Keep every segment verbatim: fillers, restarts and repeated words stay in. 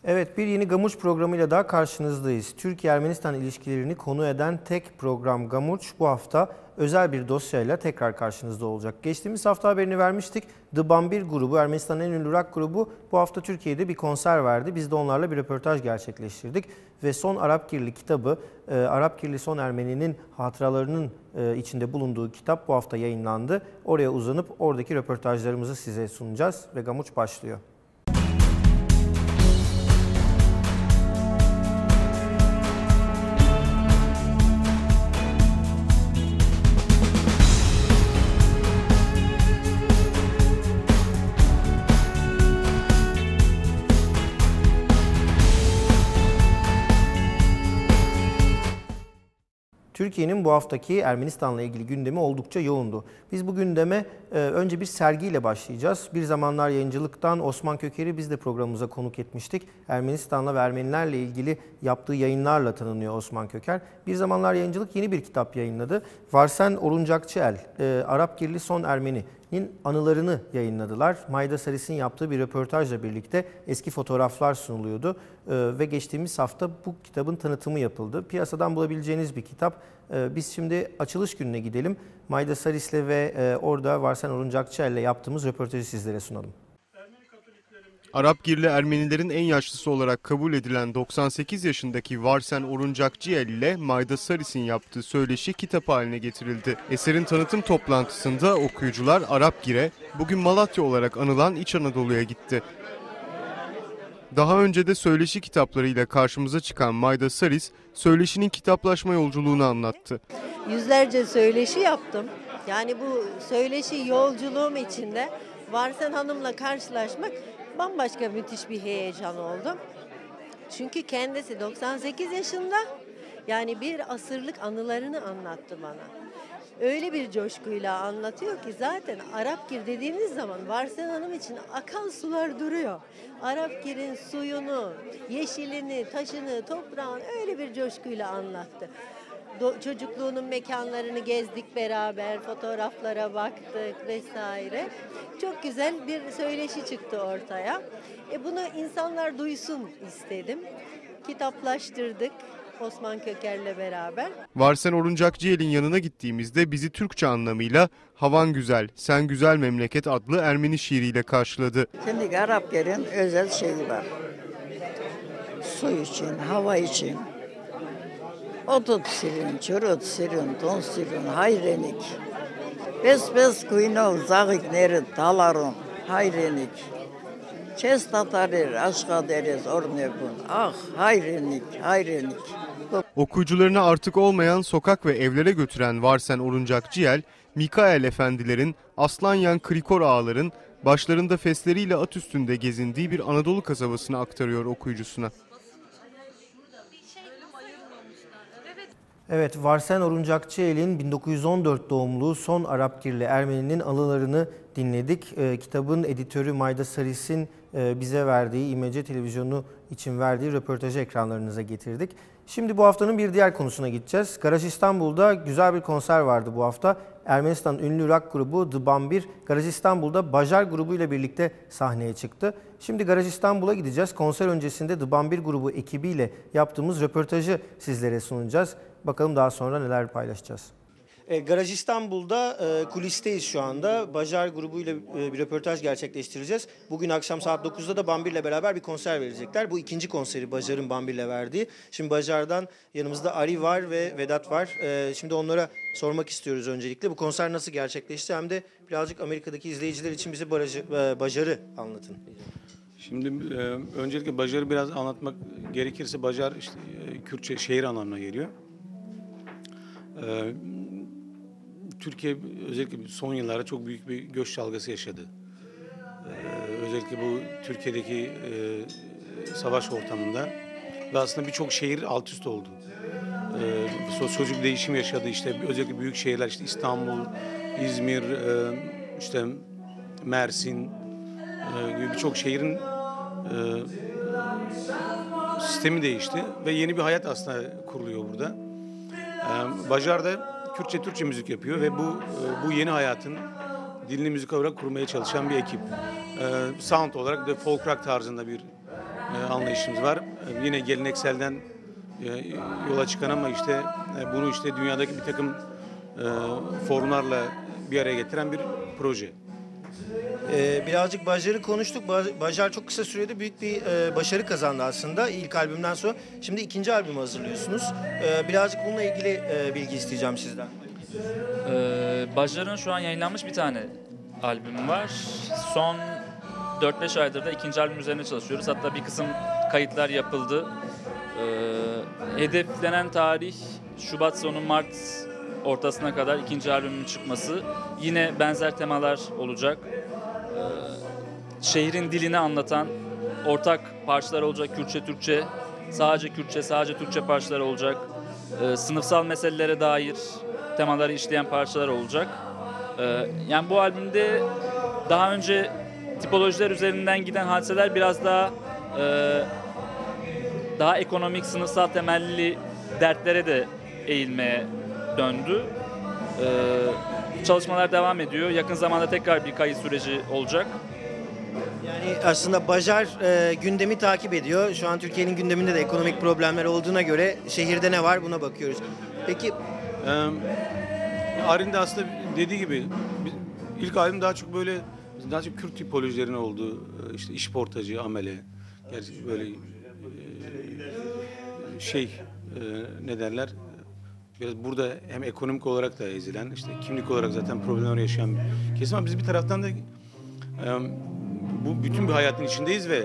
Evet, bir yeni Gamuç programıyla daha karşınızdayız. Türkiye-Ermenistan ilişkilerini konu eden tek program Gamuç bu hafta özel bir dosyayla tekrar karşınızda olacak. Geçtiğimiz hafta haberini vermiştik. The Bambir grubu, Ermenistan'ın en ünlü rock grubu bu hafta Türkiye'de bir konser verdi. Biz de onlarla bir röportaj gerçekleştirdik. Ve Son Arapgirli kitabı, e, Arapgirli Son Ermeni'nin hatıralarının e, içinde bulunduğu kitap bu hafta yayınlandı. Oraya uzanıp oradaki röportajlarımızı size sunacağız ve Gamuç başlıyor. Türkiye'nin bu haftaki Ermenistan'la ilgili gündemi oldukça yoğundu. Biz bu gündeme e, önce bir sergiyle başlayacağız. Bir Zamanlar Yayıncılık'tan Osman Köker'i biz de programımıza konuk etmiştik. Ermenistan'la ve Ermenilerle ilgili yaptığı yayınlarla tanınıyor Osman Köker. Bir Zamanlar Yayıncılık yeni bir kitap yayınladı. Varsen Oruncakçıel, e, Arapgirli Son Ermeni'nin anılarını yayınladılar. Mayda Saris'in yaptığı bir röportajla birlikte eski fotoğraflar sunuluyordu. E, ve geçtiğimiz hafta bu kitabın tanıtımı yapıldı. Piyasadan bulabileceğiniz bir kitap. E, biz şimdi açılış gününe gidelim. Mayda Saris'le ve e, orada Varsen Oruncakçıel'le yaptığımız röportajı sizlere sunalım. Arapgirli Ermenilerin en yaşlısı olarak kabul edilen doksan sekiz yaşındaki Varsen Oruncakçıel ile Mayda Saris'in yaptığı söyleşi kitap haline getirildi. Eserin tanıtım toplantısında okuyucular Arapgir'e, bugün Malatya olarak anılan İç Anadolu'ya gitti. Daha önce de söyleşi kitaplarıyla karşımıza çıkan Mayda Saris, söyleşinin kitaplaşma yolculuğunu anlattı. Yüzlerce söyleşi yaptım. Yani bu söyleşi yolculuğum içinde Varsen Hanım'la karşılaşmak bambaşka müthiş bir heyecan oldu. Çünkü kendisi doksan sekiz yaşında, yani bir asırlık anılarını anlattı bana. Öyle bir coşkuyla anlatıyor ki zaten Arapgir dediğimiz zaman Varsen Hanım için akan sular duruyor. Arapgir'in suyunu, yeşilini, taşını, toprağını öyle bir coşkuyla anlattı. Do- çocukluğunun mekanlarını gezdik beraber, fotoğraflara baktık vesaire. Çok güzel bir söyleşi çıktı ortaya. E bunu insanlar duysun istedim. Kitaplaştırdık Osman Köker'le beraber. Varsen Oruncakçıel'in yanına gittiğimizde bizi Türkçe anlamıyla "Havan Güzel, Sen Güzel Memleket" adlı Ermeni şiiriyle karşıladı. Şimdi Arapgir'in özel şeyi var. Su için, hava için. Otut silin, çürüt silin, don silin, hayrenik. Bes bes kuyno, zağık neri, dalarun, hayrenik. Çes tatarir, aşka deriz, ornebun. Ah, hayrenik, hayrenik. Okuyucularına artık olmayan sokak ve evlere götüren Varsen Oruncakçıel, Mikael efendilerin, Aslanyan Krikor ağaların başlarında fesleriyle at üstünde gezindiği bir Anadolu kasabasını aktarıyor okuyucusuna. Evet, Varsen Oruncakçıel'in bin dokuz yüz on dört doğumlu Son Arapgirli Ermeni'nin anılarını dinledik. E, kitabın editörü Mayda Saris'in e, bize verdiği, İmece Televizyonu için verdiği röportajı ekranlarınıza getirdik. Şimdi bu haftanın bir diğer konusuna gideceğiz. Garaj İstanbul'da güzel bir konser vardı bu hafta. Ermenistan ünlü rock grubu The Bambir, Garaj İstanbul'da Bajar grubuyla birlikte sahneye çıktı. Şimdi Garaj İstanbul'a gideceğiz. Konser öncesinde The Bambir grubu ekibiyle yaptığımız röportajı sizlere sunacağız. Bakalım daha sonra neler paylaşacağız. E, Garaj İstanbul'da e, kulisteyiz şu anda. Bajar grubuyla e, bir röportaj gerçekleştireceğiz. Bugün akşam saat dokuzda da Bambir'le beraber bir konser verecekler. Bu ikinci konseri Bajar'ın Bambir'le verdiği. Şimdi Bajar'dan yanımızda Ari var ve Vedat var. E, şimdi onlara sormak istiyoruz öncelikle. Bu konser nasıl gerçekleşti? Hem de birazcık Amerika'daki izleyiciler için bize barajı, e, Bajar'ı anlatın. Şimdi e, öncelikle Bajar'ı biraz anlatmak gerekirse Bajar işte e, Kürtçe şehir anlamına geliyor. E, Türkiye özellikle son yıllarda çok büyük bir göç dalgası yaşadı. Ee, özellikle bu Türkiye'deki e, savaş ortamında ve aslında birçok şehir alt üst oldu. Ee, sosyolojik değişim yaşadı, işte özellikle büyük şehirler, işte İstanbul, İzmir, e, işte Mersin e, gibi birçok şehrin e, sistemi değişti ve yeni bir hayat aslında kuruluyor burada. E, Bajar da Kürtçe Türkçe müzik yapıyor ve bu bu yeni hayatın dilini müzik olarak kurmaya çalışan bir ekip. Ee, sound olarak da folk rock tarzında bir e, anlayışımız var. E, yine gelenekselden e, yola çıkan ama işte e, bunu işte dünyadaki bir takım e, formlarla bir araya getiren bir proje. Ee, birazcık Bajar'ı konuştuk. Ba- Bajar çok kısa sürede büyük bir e, başarı kazandı aslında ilk albümden sonra. Şimdi ikinci albümü hazırlıyorsunuz. Ee, birazcık bununla ilgili e, bilgi isteyeceğim sizden. Ee, Bajar'ın şu an yayınlanmış bir tane albümü var. Son dört beş aydır da ikinci albüm üzerine çalışıyoruz. Hatta bir kısım kayıtlar yapıldı. Ee, hedeflenen tarih Şubat sonu Mart ortasına kadar ikinci albümün çıkması. Yine benzer temalar olacak. Ee, şehrin dilini anlatan ortak parçalar olacak. Kürtçe, Türkçe, sadece Kürtçe, sadece Türkçe parçalar olacak. Ee, sınıfsal meselelere dair temaları işleyen parçalar olacak. Ee, yani bu albümde daha önce tipolojiler üzerinden giden hadiseler biraz daha e, daha ekonomik, sınıfsal temelli dertlere de eğilmeye döndü. Ee, çalışmalar devam ediyor. Yakın zamanda tekrar bir kayıt süreci olacak. Yani aslında Bajar e, gündemi takip ediyor. Şu an Türkiye'nin gündeminde de ekonomik problemler olduğuna göre şehirde ne var buna bakıyoruz. Peki Ee, Arin de aslında dediği gibi biz- ilk albüm daha çok böyle daha çok Kürt tipolojilerine olduğu işte işportacı, amele, gerçi böyle e, şey e, ne derler biraz burada hem ekonomik olarak da ezilen işte kimlik olarak zaten problemler yaşayan bir kesim ama biz bir taraftan da e, bu bütün bir hayatın içindeyiz ve e,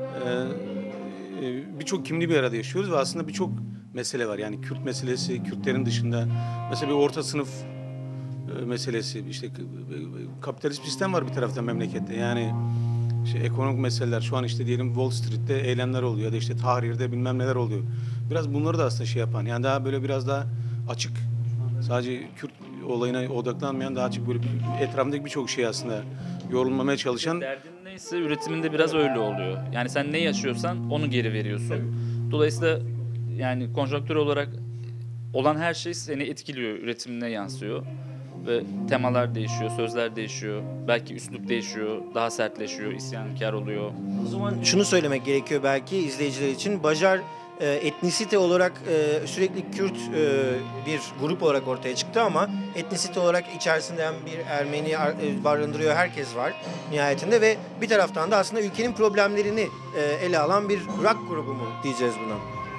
e, birçok kimliği bir arada yaşıyoruz ve aslında birçok mesele var. Yani Kürt meselesi, Kürtlerin dışında mesela bir orta sınıf e, meselesi, işte k- e, kapitalist bir sistem var bir taraftan memlekette. Yani işte ekonomik meseleler, şu an işte diyelim Wall Street'te eylemler oluyor ya da işte Tahrir'de bilmem neler oluyor. Biraz bunları da aslında şey yapan, yani daha böyle biraz daha açık, sadece Kürt olayına odaklanmayan, daha açık böyle bir, etrafındaki birçok şey aslında yorulmamaya çalışan. Derdin neyse üretiminde biraz öyle oluyor. Yani sen ne yaşıyorsan onu geri veriyorsun. Dolayısıyla yani konjonktür olarak olan her şey seni etkiliyor, üretimine yansıyor. Ve temalar değişiyor, sözler değişiyor. Belki üslup değişiyor, daha sertleşiyor, isyankar oluyor. o zaman şunu söylemek gerekiyor belki izleyiciler için. Bajar e, etnisite olarak e, sürekli Kürt e, bir grup olarak ortaya çıktı ama etnisite olarak içerisinde hem bir Ermeni ar- e, barındırıyor, herkes var nihayetinde ve bir taraftan da aslında ülkenin problemlerini e, ele alan bir rock grubu mu diyeceğiz buna?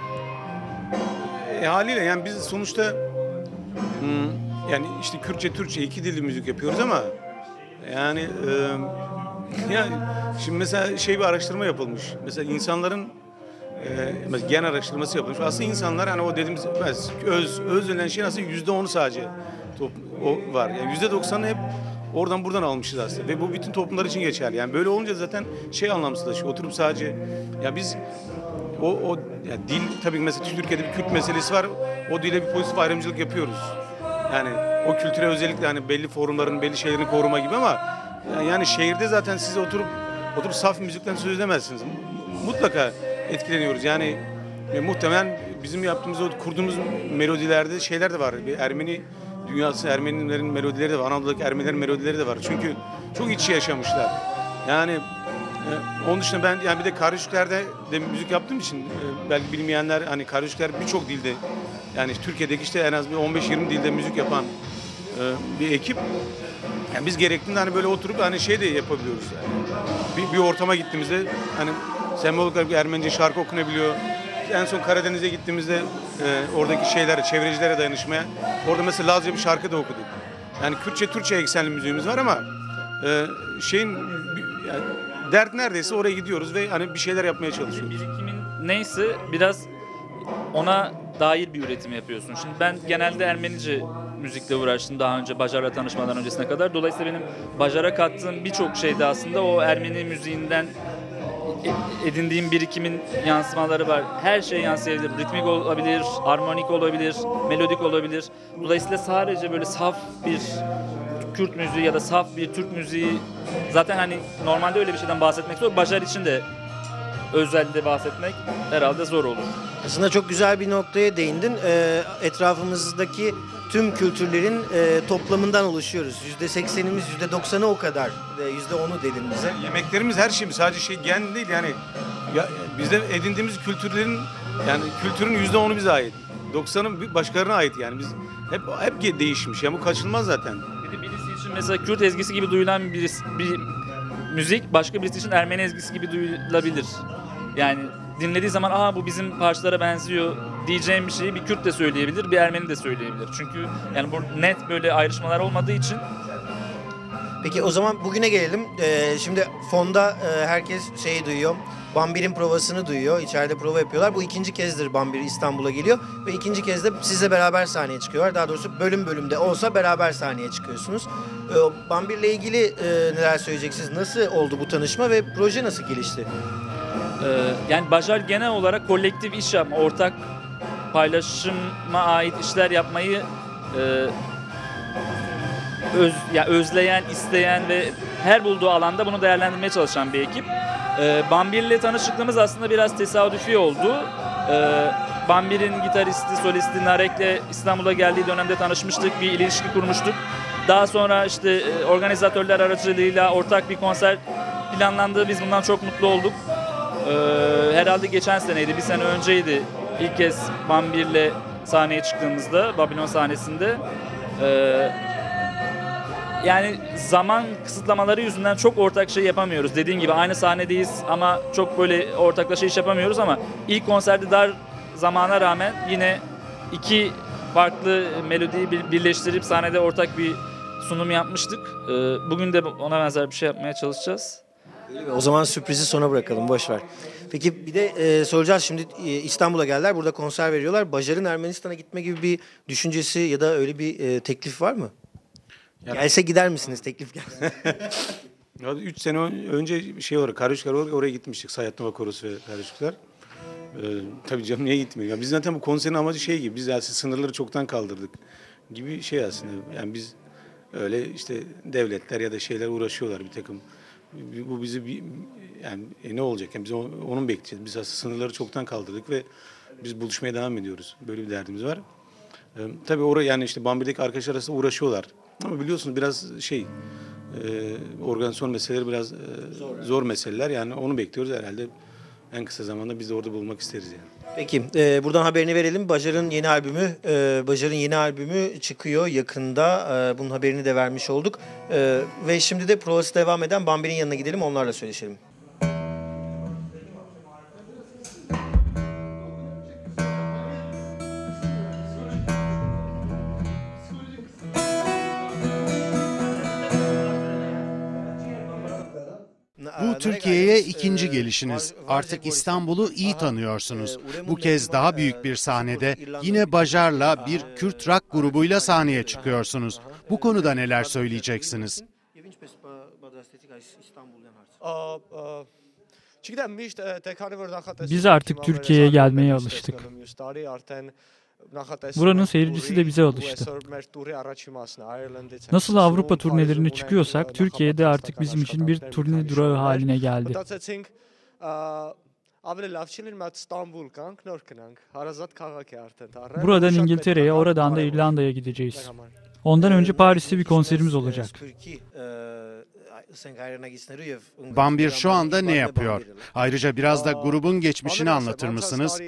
E, haliyle yani biz sonuçta hmm, yani işte Kürtçe, Türkçe iki dilli müzik yapıyoruz ama yani e, yani şimdi mesela şey bir araştırma yapılmış. Mesela insanların e, mesela gen araştırması yapılmış. Aslında insanlar hani o dediğimiz öz öz denilen şeyin aslında yüzde onu sadece top, o var. Yani yüzde doksanı hep oradan buradan almışız aslında ve bu bütün toplumlar için geçerli. Yani böyle olunca zaten şey anlamsızlaşıyor. Oturup sadece ya biz o o ya dil tabii mesela Türkiye'de bir Kürt meselesi var. O dile bir pozitif ayrımcılık yapıyoruz. Yani o kültüre özellikle hani belli forumların, belli şeylerin koruma gibi ama yani, yani şehirde zaten siz oturup oturup saf müzikten söz edemezsiniz. Mutlaka etkileniyoruz. Yani e, muhtemelen bizim yaptığımız o kurduğumuz melodilerde şeyler de var. Bir Ermeni dünyası, Ermenilerin melodileri de var. Anadolu'daki Ermenilerin melodileri de var. Çünkü çok iç içe yaşamışlar. Yani e, onun dışında ben yani bir de Kardeşlikler'de de müzik yaptığım için e, belki bilmeyenler hani Kardeşlikler birçok dilde yani Türkiye'deki işte en az bir on beş yirmi dilde müzik yapan e, bir ekip. Yani biz gerektiğinde hani böyle oturup hani şey de yapabiliyoruz yani. Bir, bir ortama gittiğimizde hani sembolik olarak bir Ermenice şarkı okunabiliyor. En son Karadeniz'e gittiğimizde e, oradaki şeyler, çevrecilere dayanışmaya orada mesela Lazca bir şarkı da okuduk. Yani Kürtçe, Türkçe eksenli müziğimiz var ama e, şeyin yani dert neredeyse oraya gidiyoruz ve hani bir şeyler yapmaya çalışıyoruz. Birikimin neyse biraz ona dair bir üretim yapıyorsun. Şimdi ben genelde Ermenice müzikle uğraştım daha önce Bajar'la tanışmadan öncesine kadar. Dolayısıyla benim Bajar'a kattığım birçok şey de aslında o Ermeni müziğinden edindiğim birikimin yansımaları var. Her şey yansıyabilir. Ritmik olabilir, armonik olabilir, melodik olabilir. Dolayısıyla sadece böyle saf bir Kürt müziği ya da saf bir Türk müziği zaten hani normalde öyle bir şeyden bahsetmek zor. Bajar için de özelde bahsetmek herhalde zor olur. Aslında çok güzel bir noktaya değindin. Ee, etrafımızdaki tüm kültürlerin e, toplamından oluşuyoruz. yüzde seksenimiz, yüzde doksanı o kadar. E, yüzde onu dedin bize. Yemeklerimiz her şeyimiz sadece şey gen değil yani Ya bizden edindiğimiz kültürlerin yani kültürün yüzde onu bize ait. doksanı başkalarına ait yani biz hep hep değişmiş. Yani bu kaçınılmaz zaten. Bir de birisi için mesela Kürt ezgisi gibi duyulan bir, bir müzik başka birisi için Ermeni ezgisi gibi duyulabilir. Yani dinlediği zaman aa bu bizim parçalara benziyor diyeceğim bir şeyi bir Kürt de söyleyebilir, bir Ermeni de söyleyebilir. Çünkü yani bu net böyle ayrışmalar olmadığı için. Peki o zaman bugüne gelelim. Ee, şimdi fonda e, herkes şeyi duyuyor. Bambir'in provasını duyuyor. İçeride prova yapıyorlar. Bu ikinci kezdir Bambir İstanbul'a geliyor. Ve ikinci kez de sizle beraber sahneye çıkıyorlar. Daha doğrusu bölüm bölümde olsa beraber sahneye çıkıyorsunuz. Ee, Bambir'le ilgili e, neler söyleyeceksiniz? Nasıl oldu bu tanışma ve proje nasıl gelişti? Ee, yani Bajar genel olarak kolektif iş yapma, ortak paylaşıma ait işler yapmayı e, öz, ya özleyen, isteyen ve her bulduğu alanda bunu değerlendirmeye çalışan bir ekip. E, Bambir'le tanışıklığımız aslında biraz tesadüfi oldu. E, Bambir'in gitaristi, solisti Narek'le İstanbul'a geldiği dönemde tanışmıştık, bir ilişki kurmuştuk. Daha sonra işte e, organizatörler aracılığıyla ortak bir konser planlandı. Biz bundan çok mutlu olduk. Ee, herhalde geçen seneydi, bir sene önceydi ilk kez Bambir'le sahneye çıktığımızda, Babilon sahnesinde. Ee, yani zaman kısıtlamaları yüzünden çok ortak şey yapamıyoruz. Dediğim gibi aynı sahnedeyiz ama çok böyle ortaklaşa iş yapamıyoruz ama ilk konserde dar zamana rağmen yine iki farklı melodiyi birleştirip sahnede ortak bir sunum yapmıştık. Ee, bugün de ona benzer bir şey yapmaya çalışacağız. O zaman sürprizi sona bırakalım, boş ver. Peki bir de e, soracağız şimdi e, İstanbul'a geldiler, burada konser veriyorlar. Bajar'ın Ermenistan'a gitme gibi bir düşüncesi ya da öyle bir e, teklif var mı? Yani... Gelse gider misiniz teklif gelse? Ya üç sene önce şey olarak, Karışıklar olarak oraya gitmiştik. Sayat Nova Korosu ve Karışıklar. Ee, tabii canım niye gitmiyor? Ya biz zaten bu konserin amacı şey gibi, biz aslında sınırları çoktan kaldırdık gibi şey aslında. Yani biz öyle işte devletler ya da şeyler uğraşıyorlar bir takım. Bu bizi bir, yani e, ne olacak? Yani biz onun bekleyeceğiz. Biz aslında sınırları çoktan kaldırdık ve biz buluşmaya devam ediyoruz. Böyle bir derdimiz var. Ee, tabii oraya yani işte Bambir'deki arkadaşlar arasında uğraşıyorlar. Ama biliyorsunuz biraz şey e, organizasyon meseleleri biraz e, zor, zor meseleler. Yani onu bekliyoruz herhalde. En kısa zamanda biz de orada bulmak isteriz yani. Peki e, buradan haberini verelim. Bajar'ın yeni albümü e, Bajar'ın yeni albümü çıkıyor yakında. E, bunun haberini de vermiş olduk. E, ve şimdi de provası devam eden Bambir'in yanına gidelim, onlarla söyleşelim. Bu Türkiye'ye ikinci gelişiniz. Artık İstanbul'u iyi tanıyorsunuz. Bu kez daha büyük bir sahnede yine Bajar'la bir Kürt rock grubuyla sahneye çıkıyorsunuz. Bu konuda neler söyleyeceksiniz? Biz artık Türkiye'ye gelmeye alıştık. Buranın seyircisi de bize alıştı. Nasıl Avrupa turnelerine çıkıyorsak, Türkiye'de artık bizim için bir turne durağı haline geldi. Buradan İngiltere'ye, oradan da İrlanda'ya gideceğiz. Ondan önce Paris'te bir konserimiz olacak. Bambir şu anda ne yapıyor? Ayrıca biraz da grubun geçmişini anlatır mısınız?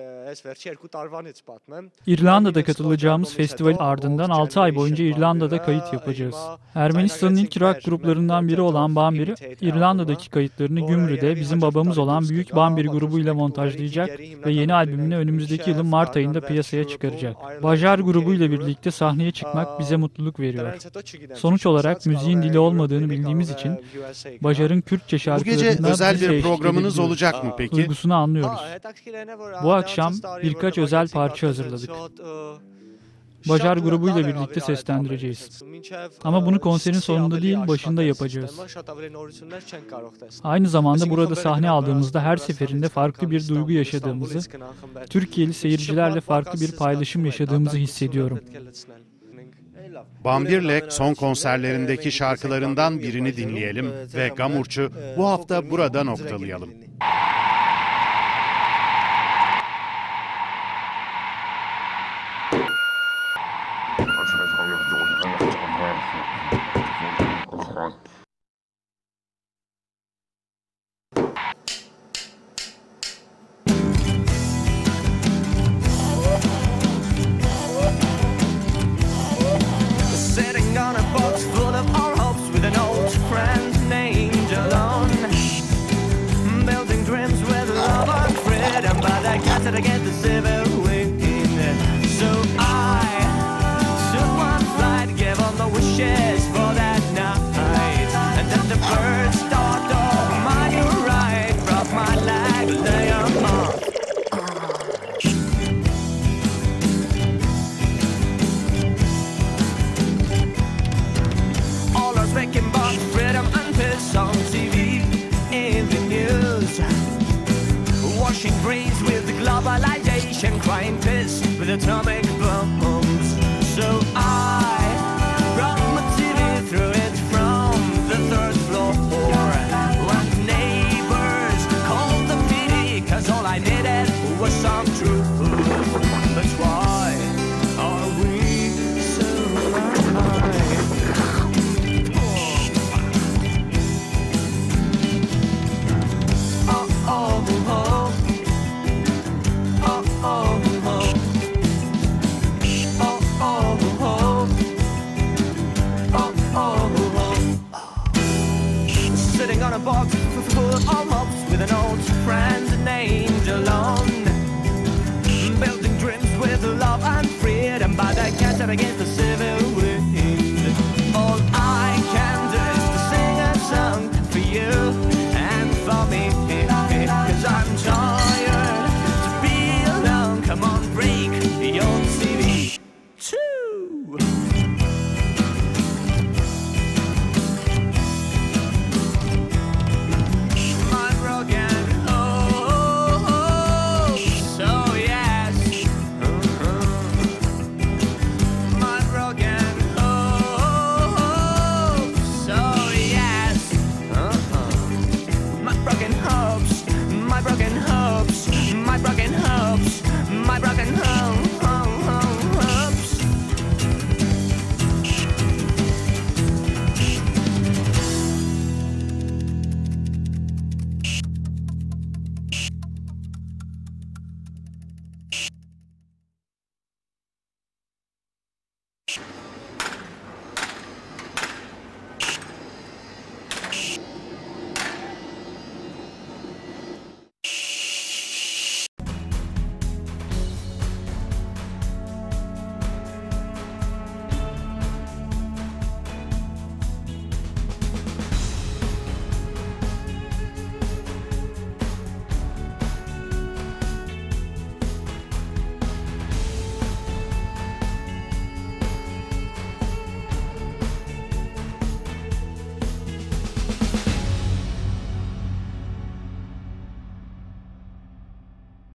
İrlanda'da katılacağımız festivalin ardından altı ay boyunca İrlanda'da kayıt yapacağız. Ermenistan'ın ilk rock gruplarından biri olan Bambir, İrlanda'daki kayıtlarını Gümrü'de bizim babamız olan Büyük Bambir grubuyla montajlayacak ve yeni albümünü önümüzdeki yılın Mart ayında piyasaya çıkaracak. Bajar grubuyla birlikte sahneye çıkmak bize mutluluk veriyor. Sonuç olarak müziğin dili olmadığını bildiğimiz için Bajar'ın Kürtçe şarkılarında bu gece özel bir programınız olacak mı peki? Duygusunu anlıyoruz. Bu akşam birkaç özel parça hazırladık. Bajar grubuyla birlikte seslendireceğiz. Ama bunu konserin sonunda değil, başında yapacağız. Aynı zamanda burada sahne aldığımızda her seferinde farklı bir duygu yaşadığımızı, Türkiye'li seyircilerle farklı bir paylaşım yaşadığımızı hissediyorum. Bambir'le son konserlerindeki şarkılarından birini dinleyelim ve Gamurç'u bu hafta burada noktalayalım. to get the seven wing. So I took one flight, gave all the wishes for that night, and then the birds started on my right, broke my leg, lay on. All are speaking about freedom and peace on T V, in the news, washing brains with globalization, crying piss with atomic bombs. So I brought my T V, threw it from the third floor, when neighbors called the P D, cause all I needed was some truth.